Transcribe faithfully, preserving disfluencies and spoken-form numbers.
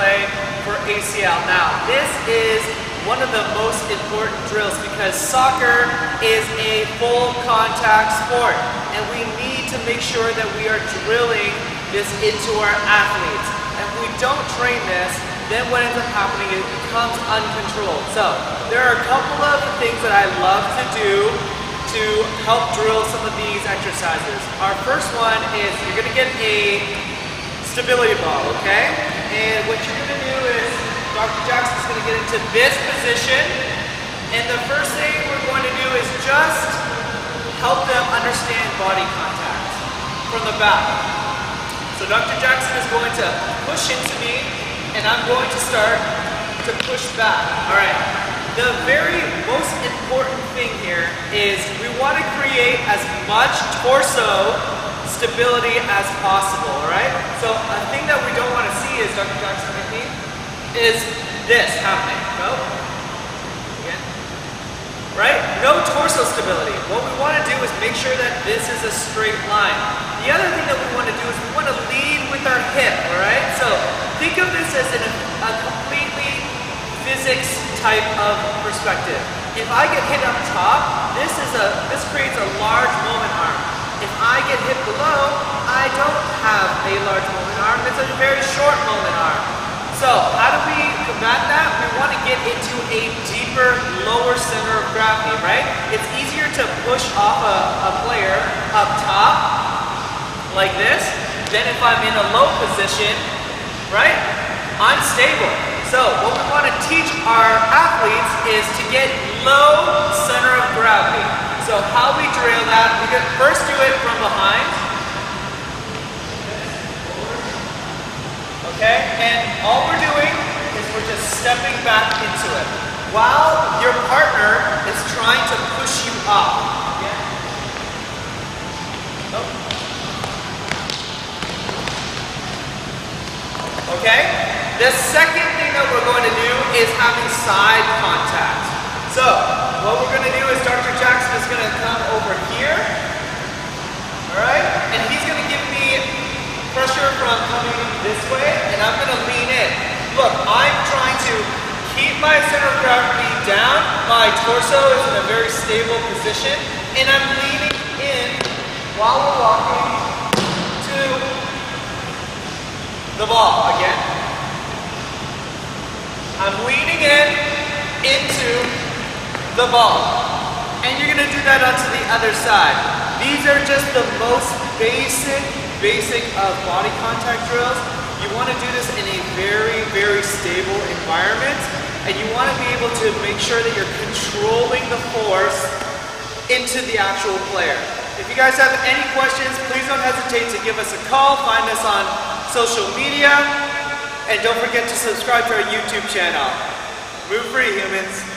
play for A C L. Now, this is one of the most important drills because soccer is a full contact sport and we need to make sure that we are drilling this into our athletes. And if we don't train this, then what ends up happening is it becomes uncontrolled. So there are a couple of things that I love to do to help drill some of these exercises. Our first one is you're gonna get a stability ball, okay? And what you're gonna do is Doctor Jackson's going to get into this position, and the first thing we're going to do is just help them understand body contact from the back. So Doctor Jackson is going to push into me, and I'm going to start to push back. All right. The very most important thing here is we want to create as much torso stability as possible, all right? So a thing that we don't want to see is, Doctor Jackson, I think, is this happening. Go. Again. Right? No torso stability. What we want to do is make sure that this is a straight line. The other thing that we want to do is we want to lead with our hip, alright? So think of this as an, a completely physics type of perspective. If I get hit up top, this is a this creates a large moment arm. If I get hit below, I don't have a large moment arm. It's a very short moment arm. So how do we combat that? We want to get into a deeper, lower center of gravity, right? It's easier to push off a, a player up top, like this, than if I'm in a low position, right? Unstable. So what we want to teach our athletes is to get low center of gravity. So how we drill that, we can first do it from behind. Okay, and all we're doing is we're just stepping back into it while your partner is trying to push you up. Okay, the second thing that we're going to do is having side contact. So what we're going to do is Doctor Jackson is going to come over here, all right, and he's going to give me pressure from coming this way, and I'm going to lean in. Look, I'm trying to keep my center of gravity down. My torso is in a very stable position, and I'm leaning in while we're walking to the ball again. I'm leaning in into the ball. And you're going to do that onto the other side. These are just the most basic basic of body contact drills. You want to do this in a very, very stable environment, and you want to be able to make sure that you're controlling the force into the actual player. If you guys have any questions, please don't hesitate to give us a call, find us on social media, and don't forget to subscribe to our YouTube channel. Move free, humans.